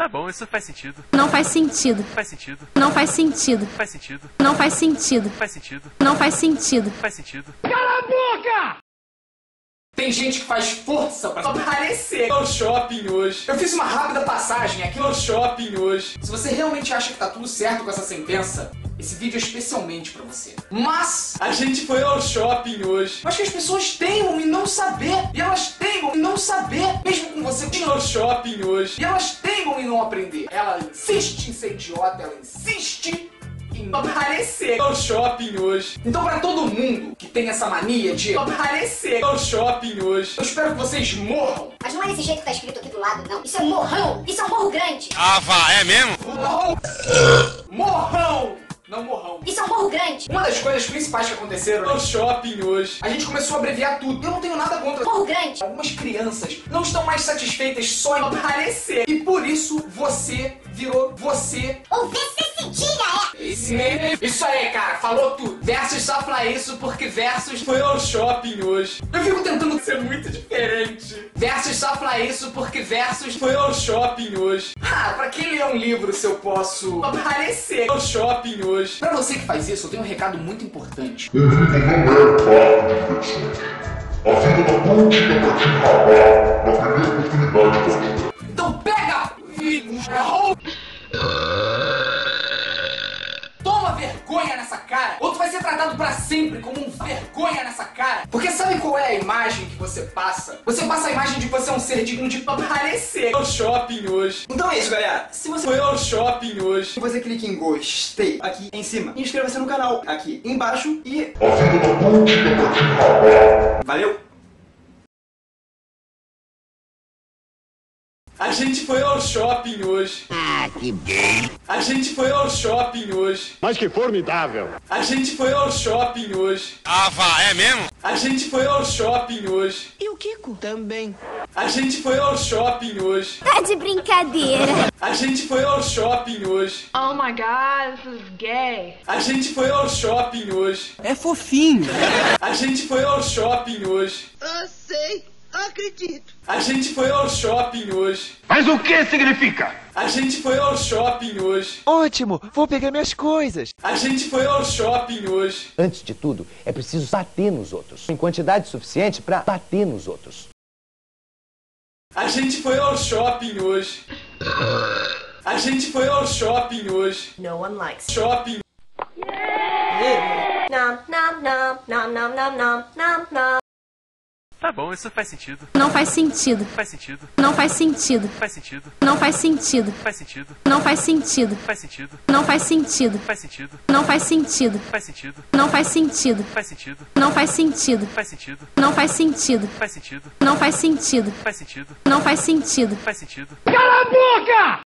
Tá bom, isso faz sentido. Não faz sentido. Faz sentido. Não faz sentido. Faz sentido. Não faz sentido. Faz sentido. Não faz sentido. Faz sentido. Cala a boca! Tem gente que faz força pra aparecer no shopping hoje. Eu fiz uma rápida passagem aqui no shopping hoje. Se você realmente acha que tá tudo certo com essa sentença, esse vídeo é especialmente pra você. Mas a gente foi ao shopping hoje. Eu acho que as pessoas teimam em não saber. E elas teimam em não saber, mesmo com você no shopping hoje. E elas teimam em não aprender. Ela insiste em ser idiota, ela insiste em aparecer no shopping hoje. Então, pra todo mundo que tem essa mania de aparecer no shopping hoje, eu espero que vocês morram. Mas não é desse jeito que tá escrito aqui do lado, não. Isso é um morrão. Isso é um morro grande. Ah, vá, é mesmo? Morrão! Morrão! Não morrão. Isso é um morro grande. Uma das coisas principais que aconteceram no shopping hoje, a gente começou a abreviar tudo. Eu não tenho nada contra. Morro grande. Algumas crianças não estão mais satisfeitas só em aparecer. E por isso você virou você. Ou VC Isso aí, cara, falou tudo. Versus só pra isso, porque Versus foi ao shopping hoje. Eu fico tentando ser muito diferente. Versus só pra isso, porque Versus foi ao shopping hoje. Ah, pra quem ler um livro se eu posso aparecer ao shopping hoje? Pra você que faz isso, eu tenho um recado muito importante. O vida não é parque de diversões. A vida dá tudo pra te rabar na primeira oportunidade da vida. Então pega, filho! Toma vergonha nessa cara, ou tu vai ser tratado pra sempre como um vergonha nessa cara. Porque sabe qual é a imagem que você passa? Você passa a imagem de que você é um ser digno de aparecer no shopping hoje. Então é isso, galera. Se você foi ao shopping hoje, você clica em gostei aqui em cima. E inscreva-se no canal aqui embaixo e... A vida dá tudo pra te rabar. Valeu! A gente foi ao shopping hoje. Ah, que gay. A gente foi ao shopping hoje. Mas que formidável! A gente foi ao shopping hoje. Ah, vá, é mesmo? A gente foi ao shopping hoje. E o Kiko? Também. A gente foi ao shopping hoje. Tá de brincadeira. A gente foi ao shopping hoje. Oh my god, this is gay. A gente foi ao shopping hoje. É fofinho. A gente foi ao shopping hoje. Eu sei. Acredito. A gente foi ao shopping hoje. Mas o que significa? A gente foi ao shopping hoje. Ótimo, vou pegar minhas coisas. A gente foi ao shopping hoje. Antes de tudo, é preciso bater nos outros. Em quantidade suficiente para bater nos outros. A gente foi ao shopping hoje. A gente foi ao shopping hoje. No one likes. Shopping. Nom, nom, nom, nom, nom, nom, nom, nom, nom. Tá bom, isso faz sentido. Não faz sentido. Faz sentido. Não faz sentido. Faz sentido. Não faz sentido. Faz sentido. Não faz sentido. Faz sentido. Não faz sentido. Faz sentido. Não faz sentido. Faz sentido. Não faz sentido. Faz sentido. Não faz sentido. Faz sentido. Não faz sentido. Faz sentido. Não faz sentido. Faz sentido. Não faz sentido. Faz sentido. Cala a boca!